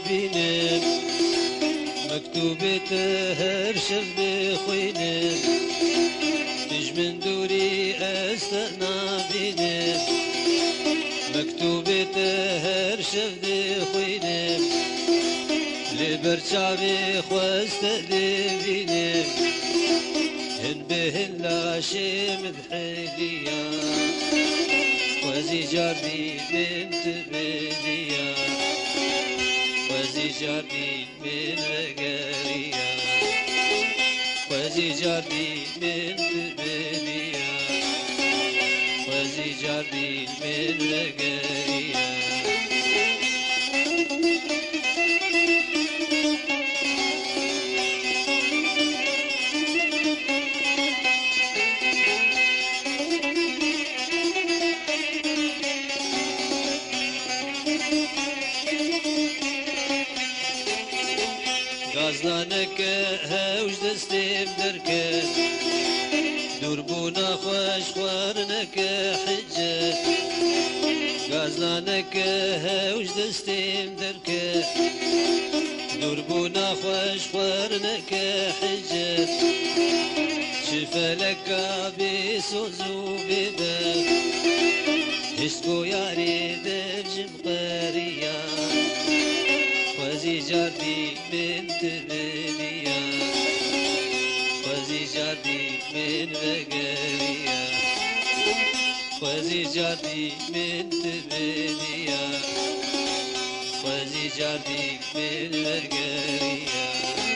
بينم مكتوبة هرشف بخوينم تجمن دوري استقنا بينم مكتوبة هرشف بخوينم لبرشعبي خواست بينم هن بهن لاشي مدحليا وزي جاربي بنت بديا وزي جاربي من رقاريا وزي جاربي بنت بديا وزي جاربي من رقاريا غازلانك هاوش دستيم دركت دربونا خوش خوارنك حجة غازلانك هاوش دستيم دركت دربونا خوش خوارنك حجة شفلك بسوزو بباب هشتبو ياري درجم قريا وزي جاربي بنت بديا وزي جاربي من بقريا وزي جاربي بنت بديا وزي جاربي من بقريا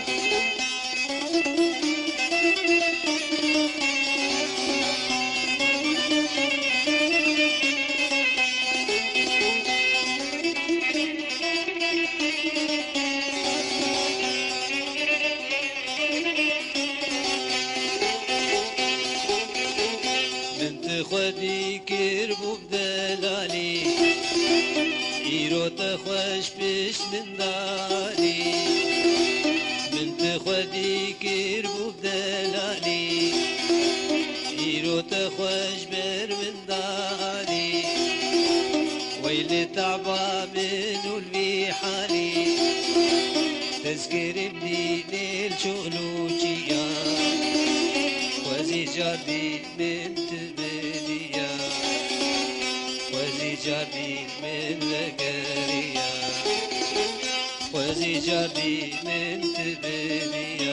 خودی کربو بدلالی ایرو تخوش پیش من داری بنت خودی کربو بدلالی ایرو تخوش بر من داری ویل تعبا من البی حالی تذكر بدين الشغل وجيا وزي جاربي بنت بديا وزي جاربي من لقاريا وزي جاربي بنت بديا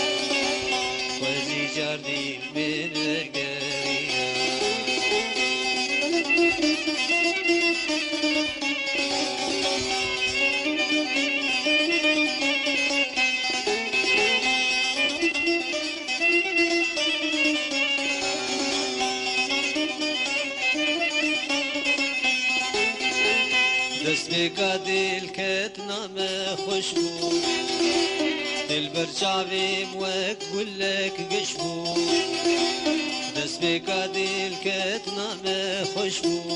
وزي جاربي من لقاريا دست بقادل كتنا ما خشبو البرشعبي موك قولك قشبو دست بقادل كتنا ما خشبو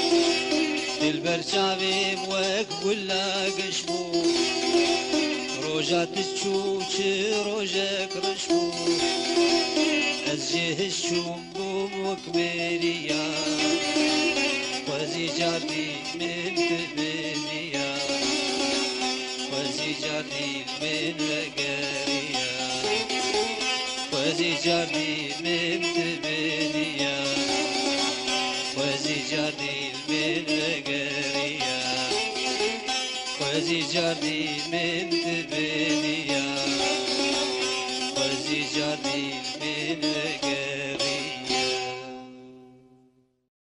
البرشعبي موك قولك قشبو روجات تشوش روجك رشبو أزجه الشوم وكبيريا وزي جاربي من بديا وزي جاربي من لقاريا وزي جاربي من بديا وزي جاربي من لقاريا وزي جاربي من بديا وزي جاربي من لقاريا